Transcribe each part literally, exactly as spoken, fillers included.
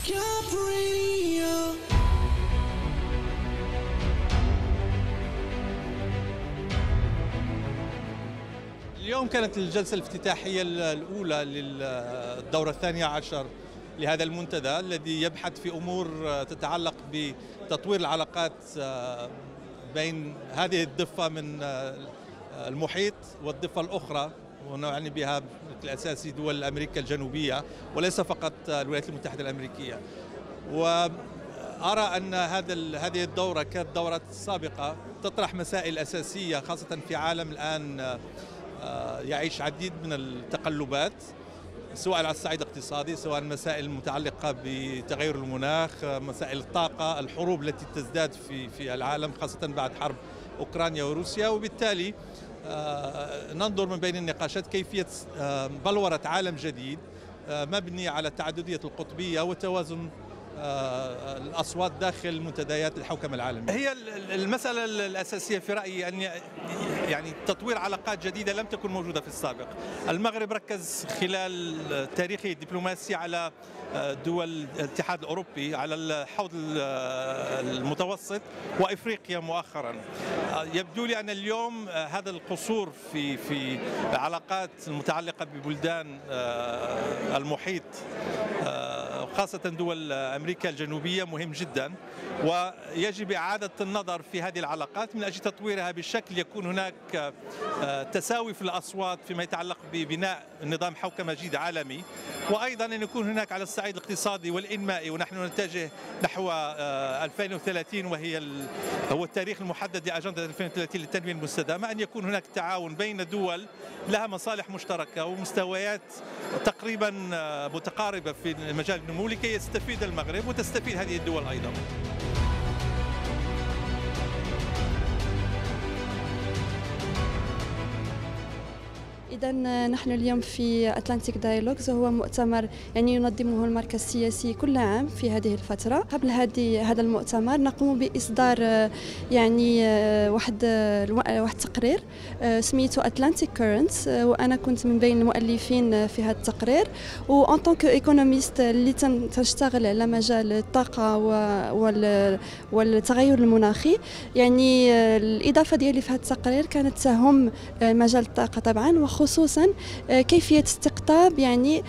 اليوم كانت الجلسة الافتتاحية الأولى للدورة الثانية عشر لهذا المنتدى الذي يبحث في أمور تتعلق بتطوير العلاقات بين هذه الضفة من المحيط والضفة الأخرى، ونعني بها بشكل أساسي دول أمريكا الجنوبية وليس فقط الولايات المتحدة الأمريكية. وأرى أن هذا هذه الدورة كالدورة السابقة تطرح مسائل أساسية، خاصة في عالم الآن يعيش عديد من التقلبات سواء على الصعيد الاقتصادي، سواء مسائل المتعلقة بتغير المناخ، مسائل الطاقة، الحروب التي تزداد في في العالم خاصة بعد حرب أوكرانيا وروسيا. وبالتالي ننظر من بين النقاشات كيفية بلورة عالم جديد مبني على التعددية القطبية وتوازن الأصوات داخل منتديات الحوكمة العالمية. هي المسألة الأساسية في رأيي أن يعني تطوير علاقات جديدة لم تكن موجودة في السابق. المغرب ركز خلال تاريخه الدبلوماسي على دول الاتحاد الأوروبي، على الحوض المتوسط وإفريقيا مؤخرا. يبدو لي أن اليوم هذا القصور في في العلاقات المتعلقة ببلدان المحيط خاصة دول أمريكا الجنوبية مهم جدا، ويجب إعادة النظر في هذه العلاقات من أجل تطويرها بشكل يكون هناك تساوي في الأصوات فيما يتعلق ببناء نظام حوكمة جديد عالمي، وأيضا أن يكون هناك على الصعيد الاقتصادي والإنمائي، ونحن نتجه نحو ألفين وثلاثين وهي هو التاريخ المحدد لأجندة ألفين وثلاثين للتنمية المستدامة، أن يكون هناك تعاون بين دول لها مصالح مشتركة ومستويات تقريبا متقاربة في مجال النمو لكي يستفيد المغرب وتستفيد هذه الدول أيضا. إذا نحن اليوم في أتلانتيك دايلوجز، وهو مؤتمر يعني ينظمه المركز السياسي كل عام في هذه الفترة. قبل هذه هذا المؤتمر نقوم بإصدار يعني واحد واحد التقرير سميته أتلانتيك كورنتس، وأنا كنت من بين المؤلفين في هذا التقرير. وأن طونك ايكونوميست اللي تشتغل على مجال الطاقة والتغير المناخي، يعني الإضافة ديالي في هذا التقرير كانت تهم مجال الطاقة طبعا، خصوصا كيفية استقطاب يعني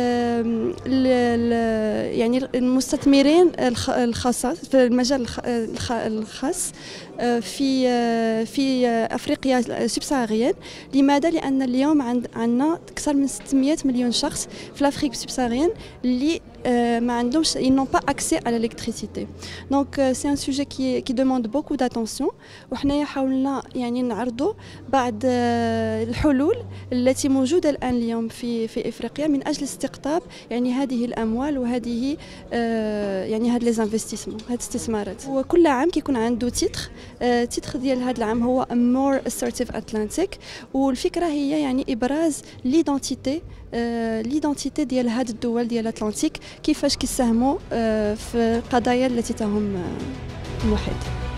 يعني المستثمرين الخاصة في المجال الخاص في في افريقيا سبساهاريين. لماذا؟ لان اليوم عندنا اكثر من ستمائة مليون شخص في افريقيا سبساهاريين اللي ما عندهمش ils n'ont pas accès à l'électricité. Donc c'est un sujet qui qui demande beaucoup d'attention، وحنايا حاولنا يعني نعرضوا بعض الحلول التي موجودة الآن اليوم في في افريقيا من اجل استقطاب يعني هذه الاموال وهذه يعني هاد لي زانفستيسمون، هاد الاستثمارات. وكل عام كيكون عنده تيتر التيتر ديال هذا العام هو More Assertive Atlantic، والفكرة هي يعني إبراز ليدونتيتي ليدونتيتي ديال هاد الدول ديال الأطلنطيك، كيفاش كيساهموا في القضايا التي تهم المحيط.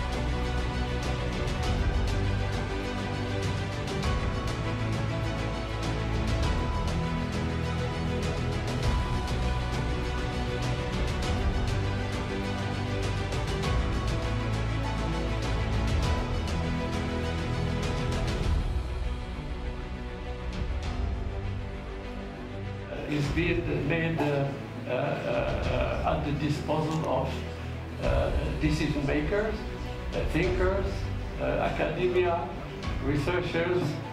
is being made uh, uh, uh, at the disposal of uh, decision makers, uh, thinkers, uh, academia, researchers,